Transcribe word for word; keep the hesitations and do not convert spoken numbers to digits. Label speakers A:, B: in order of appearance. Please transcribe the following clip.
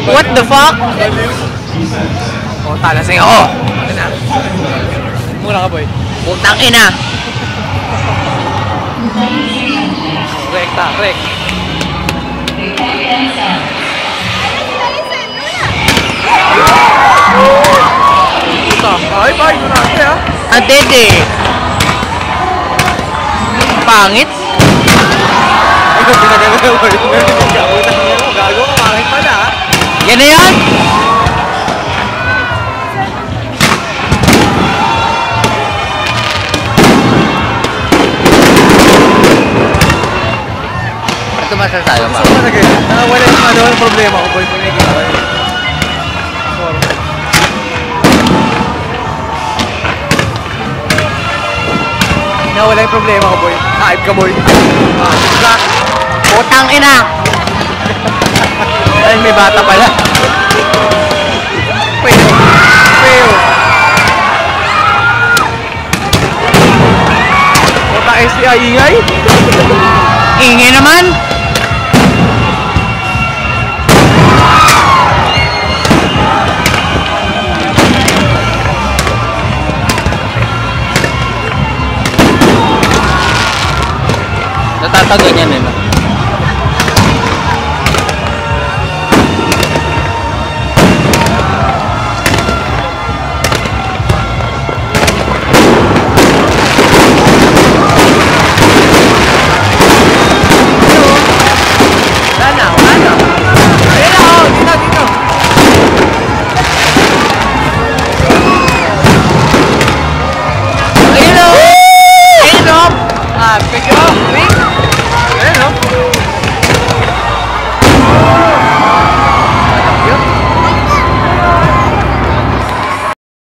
A: What the fuck? Oh, talasing ako. Ina. Muna ka, boy. Putang ina. Rekta, rek. Puta, ay, bay, yun natin, ha? Ang dede. Pangit. Ikaw pinagano mo, boy. Gago ka, pangit pala, ha? Yan na yan! Tumasal tayo, pa. So, talaga yun. Wala yung ano, yung problema ko, boy. Pinagin ako yun. Nawala yung problema ko, boy. Hype ka, boy. Ah, putang ina! Ay, may bata pala. Pweo. Pweo. Puta S D I, ingay? Ingay naman? Natatago niya nila. Pick it up, quick. Ayan, no?